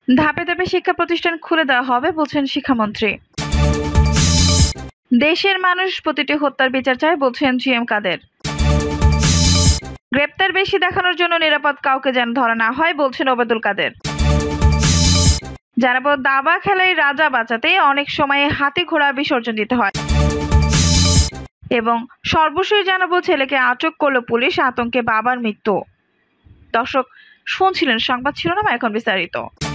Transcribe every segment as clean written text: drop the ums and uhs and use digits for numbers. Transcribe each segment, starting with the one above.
ধাপে ধাপে শিক্ষা প্রতিষ্ঠান খুলে দেওয়া হবে বলছেন শিক্ষামন্ত্রী। দেশের মানুষ প্রতিটি হত্যার বিচার চায় বলছেন জিএম কাদের। গ্রেপ্তার বেশি দেখানোর জন্য নিরাপদ কাউকে যেন ধরা না হয় বলছেন ওবায়দুল কাদের। জানাবো দাবা খেলায় রাজা বাঁচাতে অনেক সময় হাতি ঘোড়া বিসর্জন দিতে হয় এবং সর্বশেষ জানাবো ছেলেকে আটক করলো পুলিশ, আতঙ্কে বাবার মৃত্যু। দর্শক শুনছিলেন সংবাদ শিরোনাম, এখন বিস্তারিত।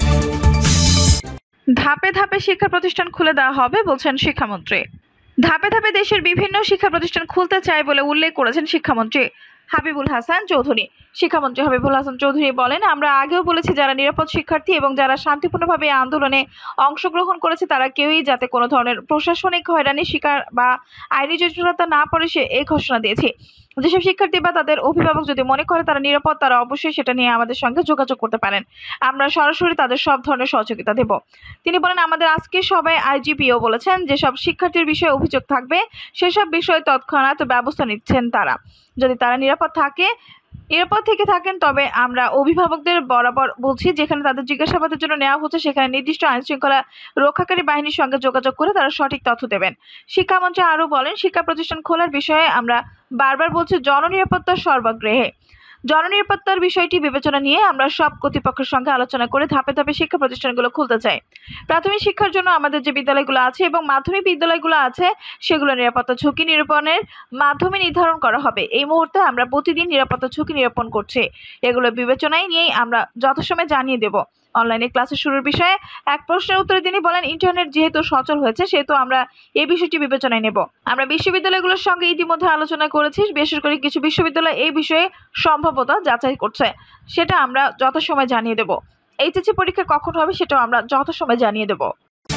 ধাপে ধাপে শিক্ষা প্রতিষ্ঠান খুলে দেওয়া হবে বলছেন শিক্ষামন্ত্রী। ধাপে ধাপে দেশের বিভিন্ন শিক্ষা প্রতিষ্ঠান খুলতে চায় বলে উল্লেখ করেছেন শিক্ষামন্ত্রী হাবিবুল হাসান চৌধুরী। শিক্ষামন্ত্রী হাবিবুল হাসান চৌধুরী বলেন, আমরা আগেও বলেছি যারা নিরাপদ শিক্ষার্থী এবং যারা শান্তিপূর্ণভাবে আন্দোলনে অংশগ্রহণ করেছে তারা কেউই যাতে কোনো ধরনের প্রশাসনিক হয়রানির শিকার বা আইনি জটিলতা না পড়ে সে এই ঘোষণা দিয়েছি। যেসব শিক্ষার্থী বা তাদের অভিভাবক যদি মনে করে তারা নিরাপদ, তারা অবশ্যই সেটা নিয়ে আমাদের সঙ্গে যোগাযোগ করতে পারেন। আমরা সরাসরি তাদের সব ধরনের সহযোগিতা দেব। তিনি বলেন, আমাদের আজকের সভায় আইজিপিও বলেছেন যেসব শিক্ষার্থীর বিষয়ে অভিযোগ থাকবে সেসব বিষয়ে তৎক্ষণাৎ ব্যবস্থা নিচ্ছেন তারা। যদি তারা নিরাপদ থেকে থাকেন তবে আমরা অভিভাবকদের বরাবর বলছি যেখানে তাদের জিজ্ঞাসাবাদের জন্য নেওয়া হচ্ছে সেখানে নির্দিষ্ট আইনশৃঙ্খলা রক্ষাকারী বাহিনীর সঙ্গে যোগাযোগ করে তারা সঠিক তথ্য দেবেন। শিক্ষামন্ত্রী আরও বলেন, শিক্ষা প্রতিষ্ঠান খোলার বিষয়ে আমরা বারবার বলছি জননিরাপত্তার সর্বাগ্রে। জননিরাপত্তার বিষয়টি বিবেচনা নিয়ে আমরা সব কর্তৃপক্ষের সঙ্গে আলোচনা করে ধাপে ধাপে শিক্ষা প্রতিষ্ঠানগুলো খুলতে চাই। প্রাথমিক শিক্ষার জন্য আমাদের যে বিদ্যালয়গুলো আছে এবং মাধ্যমিক বিদ্যালয়গুলো আছে সেগুলো নিরাপত্তা ঝুঁকি নিরূপণের মাধ্যমে নির্ধারণ করা হবে। এই মুহূর্তে আমরা প্রতিদিন নিরাপত্তা ঝুঁকি নিরূপণ করছি, এগুলো বিবেচনায় নিয়েই আমরা যথাসময়ে জানিয়ে দেব। অনলাইনে ক্লাসের শুরুর বিষয়ে এক প্রশ্নের উত্তরে তিনি বলেন, ইন্টারনেট যেহেতু সচল হয়েছে সেহেতু আমরা এই বিষয়টি বিবেচনায় নেব। আমরা বিশ্ববিদ্যালয়গুলোর সঙ্গে ইতিমধ্যে আলোচনা করেছি, বেসরকারি কিছু বিশ্ববিদ্যালয় এই বিষয়ে সম্ভাব্যতা যাচাই করছে, সেটা আমরা যথাসময়ে জানিয়ে দেব। এইচএসসি পরীক্ষা কখন হবে সেটাও আমরা যথাসময়ে জানিয়ে দেব।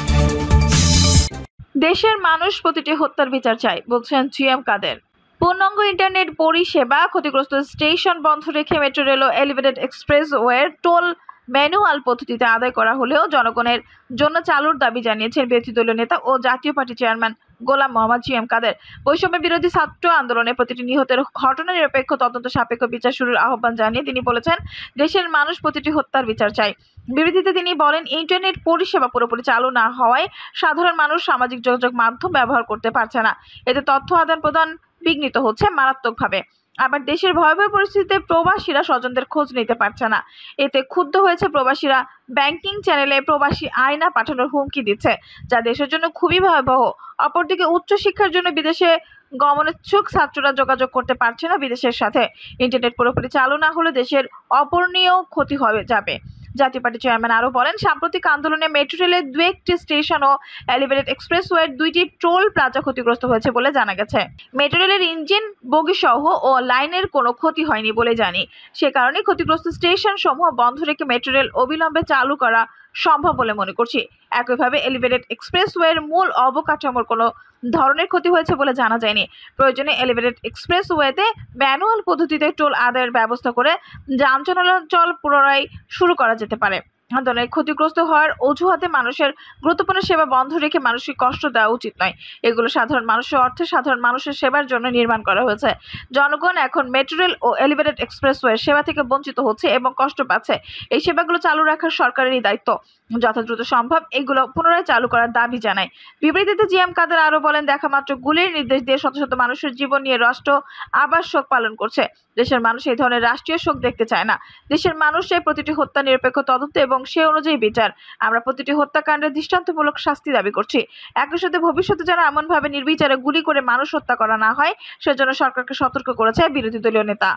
দেশের মানুষ প্রতিটি হত্যার বিচার চায় বলছেন জিএম কাদের। পূর্ণাঙ্গ ইন্টারনেট পরিষেবা ক্ষতিগ্রস্ত স্টেশন বন্ধ রেখে মেট্রো রেল ও এলিভেটেড এক্সপ্রেসওয়ের টোল ম্যানুয়াল পদ্ধতিতে আদায় করা হলেও জনগণের জন্য চালুর দাবি জানিয়েছেন বিরোধী দলীয় নেতা ও Jatiya Party chairman Golam Mohammad GM Quader. বৈষম্য বিরোধী ছাত্র আন্দোলনে প্রতিটি নিহতের ঘটনা নিরপেক্ষ তদন্ত সাপেক্ষ বিচার শুরুর আহ্বান জানিয়ে তিনি বলেছেন, দেশের মানুষ প্রতিটি হত্যার বিচার চায়। বিবৃতিতে তিনি বলেন, ইন্টারনেট পরিষেবা পুরোপুরি চালু না হওয়ায় সাধারণ মানুষ সামাজিক যোগাযোগ মাধ্যম ব্যবহার করতে পারছে না। এতে তথ্য আদান প্রদান বিঘ্নিত হচ্ছে মারাত্মকভাবে। আবার দেশের ভয়াবহ পরিস্থিতিতে প্রবাসীরা স্বজনদের খোঁজ নিতে পারছে না। এতে ক্ষুব্ধ হয়েছে প্রবাসীরা ব্যাংকিং চ্যানেলে প্রবাসী আয়না পাঠানোর হুমকি দিচ্ছে, যা দেশের জন্য খুবই ভয়াবহ। অপরদিকে উচ্চশিক্ষার জন্য বিদেশে গমনেচ্ছুক ছাত্ররা যোগাযোগ করতে পারছে না বিদেশের সাথে। ইন্টারনেট পুরোপুরি চালু না হলে দেশের অপূরণীয় ক্ষতি হয়ে যাবে। জাতীয় পার্টি চেয়ারম্যান আরও বলেন, সাম্প্রতিক আন্দোলনে মেট্রো রেলের 2টি স্টেশন ও এলিভেটেড এক্সপ্রেসওয়ের 2টি টোল প্লাজা ক্ষতিগ্রস্ত হয়েছে বলে জানা গেছে। মেট্রো রেলের ইঞ্জিন, বগিসহ ও লাইনের কোনো ক্ষতি হয়নি বলে জানি। সে কারণে ক্ষতিগ্রস্ত স্টেশন সমূহ বন্ধ রেখে মেট্রো রেল অবিলম্বে চালু করা সম্ভব বলে মনে করছি। একইভাবে এলিভেটেড এক্সপ্রেসওয়ের মূল অবকাঠামোর কোনো ধরনের ক্ষতি হয়েছে বলে জানা যায়নি। প্রয়োজনে এলিভেটেড এক্সপ্রেসওয়েতে ম্যানুয়াল পদ্ধতিতে টোল আদায়ের ব্যবস্থা করে যান চলাচল পুনরায় শুরু করা যেতে পারে। আন্দোলনে ক্ষতিগ্রস্ত হওয়ার অজুহাতে মানুষের গুরুত্বপূর্ণ সেবা বন্ধ রেখে মানুষকে কষ্ট দেওয়া উচিত নয়। এগুলো সাধারণ মানুষের অর্থে সাধারণ মানুষের সেবার জন্য নির্মাণ করা হয়েছে। জনগণ এখন মেট্রো রেল ও এলিভেটেড এক্সপ্রেসওয়ের সেবা থেকে বঞ্চিত হচ্ছে এবং কষ্ট পাচ্ছে। এই সেবাগুলো চালু রাখার সরকারেরই দায়িত্ব। যত দ্রুত সম্ভব এগুলো পুনরায় চালু করার দাবি জানায়। বিবৃতিতে জিএম কাদের আরও বলেন, দেখা মাত্র গুলির নির্দেশ দিয়ে শত শত মানুষের জীবন নিয়ে রাষ্ট্র আবার শোক পালন করছে। দেশের মানুষ এই ধরনের রাষ্ট্রীয় শোক দেখতে চায় না। দেশের মানুষ চায় প্রতিটি হত্যা নিরপেক্ষ তদন্ত এবং সে অনুযায়ী বিচার। আমরা প্রতিটি হত্যাকাণ্ডের দৃষ্টান্তমূলক শাস্তি দাবি করছি। একই সাথে ভবিষ্যতে যেন এমনভাবে নির্বিচারে গুলি করে মানুষ হত্যা করা না হয় সেজন্য সরকারকে সতর্ক করেছে বিরোধী দলীয় নেতা।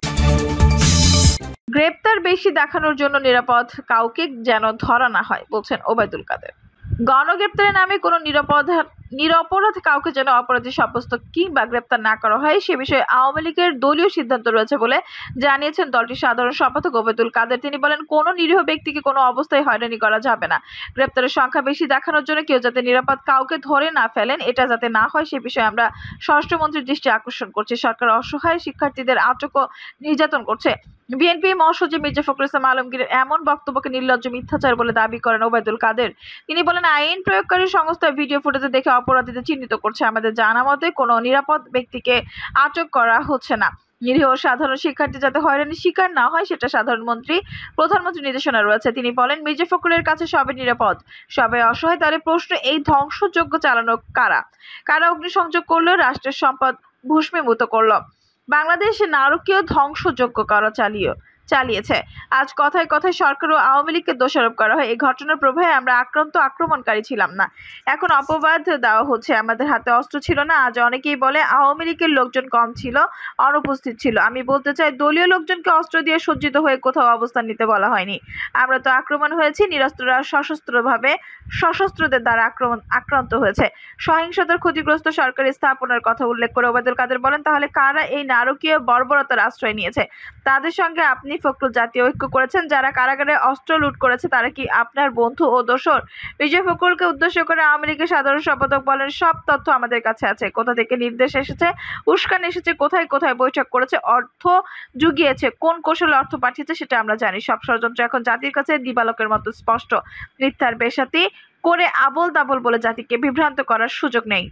গ্রেপ্তার বেশি দেখানোর জন্য নিরাপদ কাউকে যেন ধরা না হয় বলছেন ওবায়দুল কাদের। গণগ্রেপ্তারের নামে কোনো নিরপরাধ কাউকে যেন অপরাধী সাব্যস্ত কিংবা গ্রেপ্তার না করা হয় সে বিষয়ে আওয়ামী লীগের দলীয় সিদ্ধান্ত রয়েছে বলে জানিয়েছেন দলটির সাধারণ সম্পাদক ওবায়দুল কাদের। তিনি বলেন, কোনো নিরীহ ব্যক্তিকে কোনো অবস্থায় হয়রানি করা যাবে না। গ্রেপ্তারের সংখ্যা বেশি দেখানোর জন্য কেউ যাতে নিরাপদ কাউকে ধরে না ফেলেন, এটা যাতে না হয় সে বিষয়ে আমরা স্বরাষ্ট্রমন্ত্রীর দৃষ্টি আকর্ষণ করছি। সরকার অসহায় শিক্ষার্থীদের আটক ও নির্যাতন করছে। বিএনপি মহাসচিব মির্জা ফখরুল ইসলাম আলমগীরের এমন বক্তব্যকে নির্লজ্জ মিথ্যাচার বলে দাবি করেন ওবায়দুল কাদের। তিনি বলেন, আইন প্রয়োগকারী সংস্থা ভিডিও ফুটেজে দেখে অপরাধীদের চিহ্নিত করছে। আমাদের জানা মতে কোনো নিরাপদ ব্যক্তিকে আটক করা হচ্ছে না। নিরীহ সাধারণ শিক্ষার্থী যাতে হয়রানির শিকার না হয় সেটা প্রধানমন্ত্রী নির্দেশনা রয়েছে। তিনি বলেন, মির্জা ফখরুলের কাছে সবাই নিরাপদ, সবাই অসহায়। তাদের প্রশ্ন, এই ধ্বংসযজ্ঞ চালানো কারা? কারা অগ্নিসংযোগ করলো, রাষ্ট্রের সম্পদ ভস্মীভূত করলো? বাংলাদেশে নারকীয় ধ্বংসযজ্ঞ কারা চালিয়েছে? আজ কথায় কথায় সরকার ও আওয়ামী লীগকে দোষারোপ করা হয়। এই ঘটনার প্রভাবে আমরা আক্রমণকারী ছিলাম না। এখন অপবাদ দেওয়া হচ্ছে আমাদের হাতে অস্ত্র ছিল না। আজ অনেকেই বলে আওয়ামী লীগের লোকজন কম ছিল, অনুপস্থিত ছিল। আমি বলতে চাই, দলীয় লোকজনকে অস্ত্র দিয়ে সজ্জিত হয়ে কোথাও অবস্থান নিতে বলা হয়নি। আমরা তো আক্রমণ হয়েছি, নিরস্ত্ররা সশস্ত্রদের দ্বারা আক্রান্ত হয়েছে। সহিংসতার ক্ষতিগ্রস্ত সরকারি স্থাপনার কথা উল্লেখ করে ওবায়দুল কাদের বলেন, তাহলে কারা এই নারকীয় বর্বরতার আশ্রয় নিয়েছে? তাদের সঙ্গে আপনি ফখরুল জাতীয় ঐক্য করেছেন। যারা কারাগারে অস্ত্র লুট করেছে তারা কি আপনার বন্ধু ও দোসর? মির্জা ফখরুলকে উদ্দেশ্য করে আওয়ামী লীগের সাধারণ সম্পাদক বলেন, সব তথ্য আমাদের কাছে আছে। কোথা থেকে নির্দেশ এসেছে, উস্কানি এসেছে, কোথায় কোথায় বৈঠক করেছে, অর্থ জুগিয়েছে, কোন কৌশলে অর্থ পাঠিয়েছে সেটা আমরা জানি। সব ষড়যন্ত্র এখন জাতির কাছে দিবালোকের মতো স্পষ্ট। মিথ্যার বেশাতি করে আবোল তাবোল বলে জাতিকে বিভ্রান্ত করার সুযোগ নেই।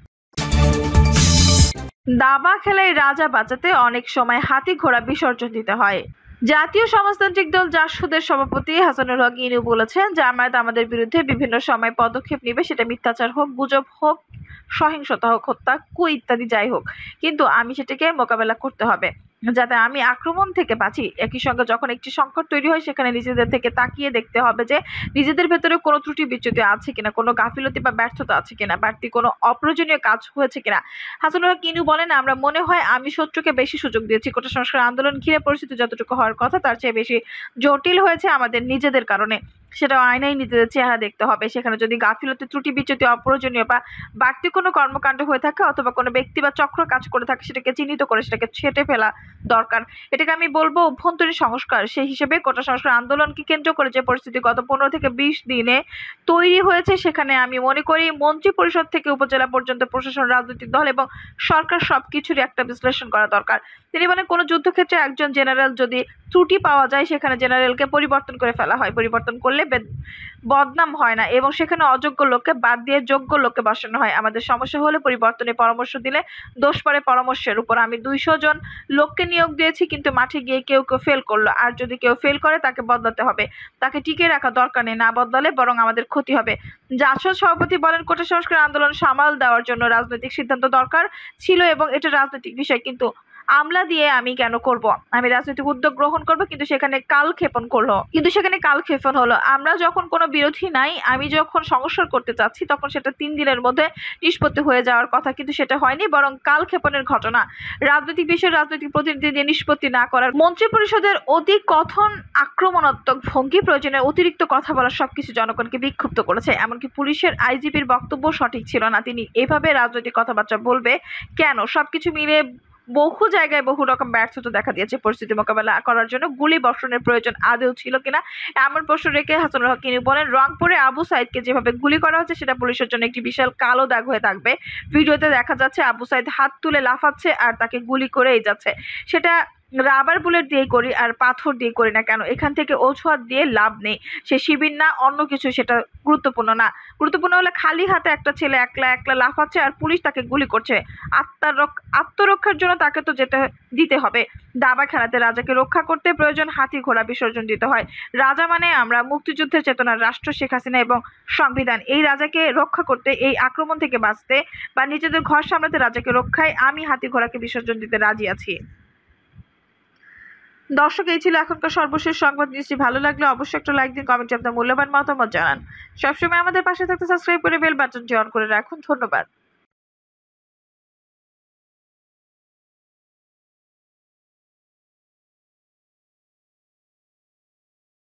দাবা খেলায় রাজা বাঁচাতে অনেক সময় হাতি ঘোড়া বিসর্জন দিতে হয়। জাতীয় সমাজতান্ত্রিক দল জাসদের সভাপতি হাসানুল হক ইনু বলেছেন, জামায়াত আমাদের বিরুদ্ধে বিভিন্ন সময় পদক্ষেপ নেবে, সেটা মিথ্যাচার হোক, গুজব হোক, সহিংসতা হোক, হত্যা, ইত্যাদি যাই হোক, কিন্তু আমি সেটাকে মোকাবেলা করতে হবে যাতে আমি আক্রমণ থেকে বাঁচি। একই সঙ্গে যখন একটি সংকট তৈরি হয় সেখানে নিজেদের থেকে তাকিয়ে দেখতে হবে যে নিজেদের ভেতরে কোনো ত্রুটি বিচ্যুতি আছে কিনা, কোনো গাফিলতি বা ব্যর্থতা আছে কিনা, বাড়তি কোনো অপ্রয়োজনীয় কাজ হয়েছে কিনা। হাসানুল হক ইনু বলেন, আমরা মনে হয় আমি শত্রুকে বেশি সুযোগ দিয়েছি। কোটা সংস্কার আন্দোলন ঘিরে পরিস্থিতি যতটুকু হওয়ার কথা তার চেয়ে বেশি জটিল হয়েছে আমাদের নিজেদের কারণে। সেটাও আয়নায় নিজেদের চেহারা দেখতে হবে। সেখানে যদি গাফিলতি, ত্রুটি বিচ্যুতি, অপ্রয়োজনীয় বা বাড়তি কোনো কর্মকাণ্ড হয়ে থাকে অথবা কোনো ব্যক্তি বা চক্র কাজ করে থাকে, সেটাকে চিহ্নিত করে সেটাকে ছেঁটে ফেলা দরকার। এটাকে আমি বলবো অভ্যন্তরীণ সংস্কার। সেই হিসেবে কোটা সংস্কার আন্দোলনকে কেন্দ্র করে যে পরিস্থিতি গত 15 থেকে 20 দিনে তৈরি হয়েছে, সেখানে আমি মনে করি মন্ত্রী পরিষদ থেকে উপজেলা পর্যন্ত প্রশাসন, রাজনৈতিক দল এবং সরকার সবকিছুরই একটা বিশ্লেষণ করা দরকার। তিনি বলেন, কোনো যুদ্ধক্ষেত্রে একজন জেনারেল যদি ত্রুটি পাওয়া যায় সেখানে জেনারেলকে পরিবর্তন করে ফেলা হয়। পরিবর্তন করলে বদনাম হয় না এবং সেখানে অযোগ্য লোককে বাদ দিয়ে যোগ্য লোককে বসানো হয়। আমাদের সমস্যা হলে পরিবর্তনের পরামর্শ দিলে দোষ পড়ে পরামর্শের উপর। আমি 200 জন লোককে নিয়োগ দিয়েছি, কিন্তু মাঠে গিয়ে কেউ ফেল করলো। আর যদি কেউ ফেল করে তাকে বদলাতে হবে, তাকে টিকিয়ে রাখা দরকার নেই। না বদলালে বরং আমাদের ক্ষতি হবে। জাসদ সভাপতি বলেন, কোটা সংস্কার আন্দোলন সামাল দেওয়ার জন্য রাজনৈতিক সিদ্ধান্ত দরকার ছিল এবং এটা রাজনৈতিক বিষয়, কিন্তু আমলা দিয়ে আমি কেন করব? আমি রাজনৈতিক উদ্যোগ গ্রহণ করব, কিন্তু সেখানে কালক্ষেপণ হলো। আমরা যখন কোনো বিরোধী নাই, আমি যখন সংস্কার করতে চাচ্ছি তখন সেটা 3 দিনের মধ্যে নিষ্পত্তি হয়ে যাওয়ার কথা, কিন্তু সেটা হয়নি, বরং কালক্ষেপণের ঘটনা। রাজনৈতিক বিষয়ে রাজনৈতিক প্রতিনিধি দিয়ে নিষ্পত্তি না করার, মন্ত্রী পরিষদের অতি কথন আক্রমণাত্মক ভঙ্গি, প্রয়োজনে অতিরিক্ত কথা বলা সবকিছু জনগণকে বিক্ষুব্ধ করেছে। এমনকি পুলিশের আইজিপির বক্তব্য সঠিক ছিল না। তিনি এভাবে রাজনৈতিক কথাবার্তা বলবে কেন? সবকিছু মিলে বহু জায়গায় বহু রকম ব্যর্থতা দেখা দিয়েছে। পরিস্থিতি মোকাবেলা করার জন্য গুলি বর্ষণের প্রয়োজন আদৌ ছিল কিনা এমন প্রশ্ন রেখে হাসানুল হক ইনু বলেন, রংপুরে আবু সাইদকে যেভাবে গুলি করা হচ্ছে সেটা পুলিশের জন্য একটি বিশাল কালো দাগ হয়ে থাকবে। ভিডিওতে দেখা যাচ্ছে আবু সাইদ হাত তুলে লাফাচ্ছে আর তাকে গুলি করেই যাচ্ছে। সেটা রাবার বুলেট দিয়ে করি আর পাথর দিয়ে করি না কেন, এখান থেকে অজুহাত দিয়ে লাভ নেই। সে শিবির না অন্য কিছু, সেটা গুরুত্বপূর্ণ না। গুরুত্বপূর্ণ হলে খালি হাতে একটা ছেলে একলা লাফাচ্ছে আর পুলিশ তাকে গুলি করছে। আত্মরক্ষার জন্য তাকে তো দিতে হবে। দাবা খেলাতে রাজাকে রক্ষা করতে প্রয়োজন হাতি ঘোড়া বিসর্জন দিতে হয়। রাজা মানে আমরা, মুক্তিযুদ্ধের চেতনার রাষ্ট্র, শেখ হাসিনা এবং সংবিধান। এই রাজাকে রক্ষা করতে, এই আক্রমণ থেকে বাঁচতে বা নিজেদের ঘর সামলাতে রাজাকে রক্ষায় আমি হাতি ঘোড়াকে বিসর্জন দিতে রাজি আছি। দর্শক, এই ছিল এখনকার সর্বশেষ সংবাদ। নিশ্চয়ই ভালো লাগলে অবশ্যই একটা লাইক দিন, কমেন্টে আপনার মূল্যবান মতামত জানান। সবসময় আমাদের পাশে থাকতে সাবস্ক্রাইব করে বেল বাটনটি অন করে রাখুন। ধন্যবাদ।